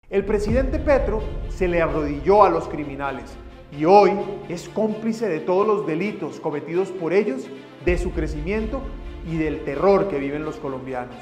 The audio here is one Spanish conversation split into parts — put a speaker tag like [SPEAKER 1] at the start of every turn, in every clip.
[SPEAKER 1] El presidente Petro se le arrodilló a los criminales y hoy es cómplice de todos los delitos cometidos por ellos, de su crecimiento y del terror que viven los colombianos.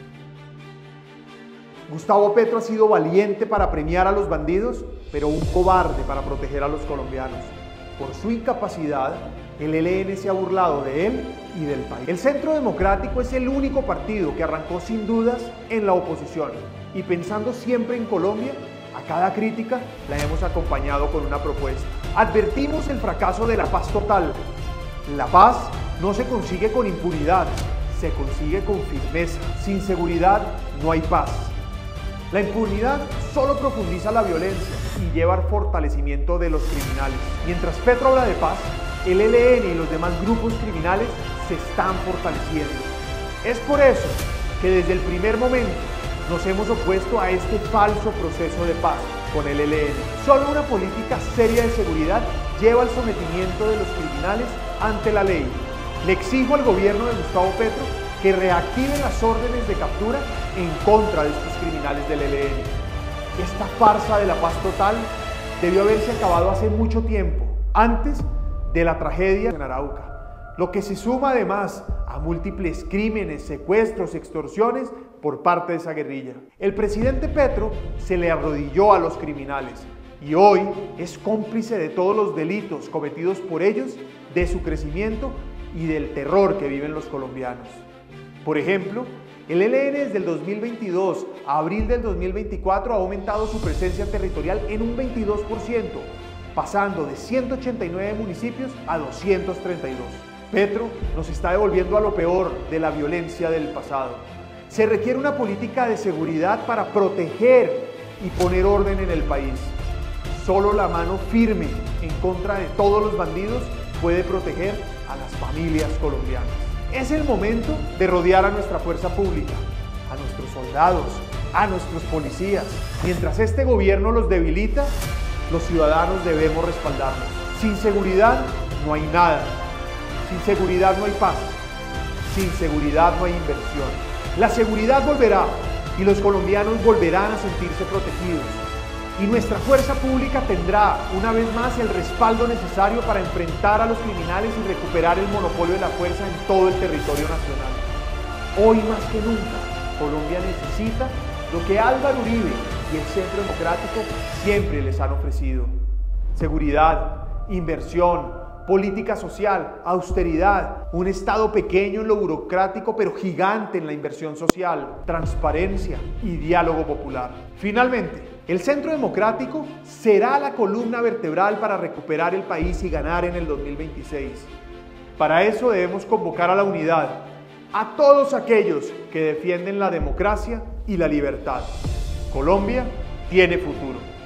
[SPEAKER 1] Gustavo Petro ha sido valiente para premiar a los bandidos, pero un cobarde para proteger a los colombianos. Por su incapacidad, el ELN se ha burlado de él y del país. El Centro Democrático es el único partido que arrancó sin dudas en la oposición y pensando siempre en Colombia, a cada crítica la hemos acompañado con una propuesta. Advertimos el fracaso de la paz total. La paz no se consigue con impunidad, se consigue con firmeza. Sin seguridad no hay paz. La impunidad solo profundiza la violencia y lleva al fortalecimiento de los criminales. Mientras Petro habla de paz, el ELN y los demás grupos criminales se están fortaleciendo. Es por eso que desde el primer momento nos hemos opuesto a este falso proceso de paz con el ELN. Solo una política seria de seguridad lleva al sometimiento de los criminales ante la ley. Le exijo al gobierno de Gustavo Petro que reactive las órdenes de captura en contra de estos criminales del ELN. Esta farsa de la paz total debió haberse acabado hace mucho tiempo, antes de la tragedia en Arauca, lo que se suma además a múltiples crímenes, secuestros, extorsiones por parte de esa guerrilla. El presidente Petro se le arrodilló a los criminales y hoy es cómplice de todos los delitos cometidos por ellos, de su crecimiento y del terror que viven los colombianos. Por ejemplo, el ELN desde el 2022 a abril del 2024 ha aumentado su presencia territorial en un 22%, pasando de 189 municipios a 232. Petro nos está devolviendo a lo peor de la violencia del pasado. Se requiere una política de seguridad para proteger y poner orden en el país. Solo la mano firme en contra de todos los bandidos puede proteger a las familias colombianas. Es el momento de rodear a nuestra fuerza pública, a nuestros soldados, a nuestros policías. Mientras este gobierno los debilita, los ciudadanos debemos respaldarlos. Sin seguridad no hay nada. Sin seguridad no hay paz. Sin seguridad no hay inversión. La seguridad volverá y los colombianos volverán a sentirse protegidos. Y nuestra fuerza pública tendrá una vez más el respaldo necesario para enfrentar a los criminales y recuperar el monopolio de la fuerza en todo el territorio nacional. Hoy más que nunca, Colombia necesita lo que Álvaro Uribe y el Centro Democrático siempre les han ofrecido: seguridad, inversión, política social, austeridad, un Estado pequeño en lo burocrático pero gigante en la inversión social, transparencia y diálogo popular. Finalmente, el Centro Democrático será la columna vertebral para recuperar el país y ganar en el 2026. Para eso debemos convocar a la unidad, a todos aquellos que defienden la democracia y la libertad. Colombia tiene futuro.